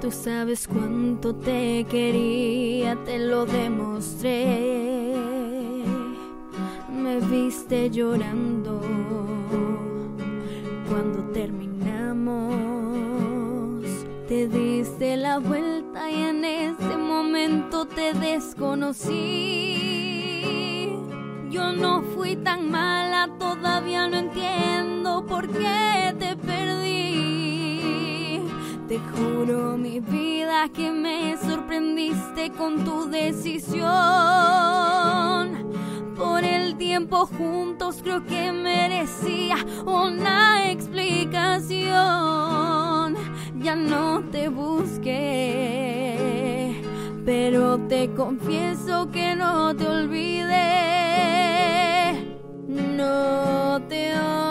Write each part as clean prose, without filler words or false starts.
Tú sabes cuánto te quería, te lo demostré. Me viste llorando cuando terminamos. Te diste la vuelta y en ese momento te desconocí. Yo no fui tan mala, todavía no entiendo por qué te perdí. Te juro mi vida que me sorprendiste con tu decisión. Por el tiempo juntos creo que merecía una explicación. Ya no te busqué, pero te confieso que no te olvidé. No te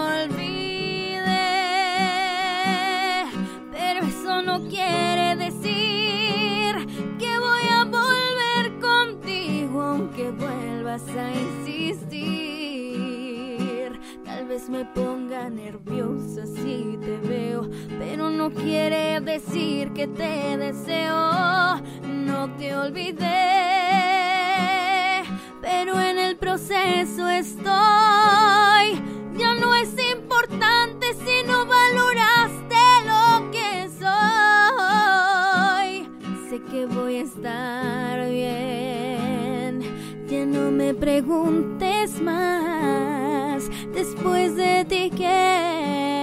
olvidé, pero eso no quiere decir que voy a volver contigo, aunque vuelvas a insistir. Tal vez me ponga nerviosa si te veo, pero no quiere decir que te deseo. No te olvidé, pero en el proceso estoy. Ya no es importante si no valoraste lo que soy. Sé que voy a estar bien, ya no me preguntes más. Después de ti, ¿qué?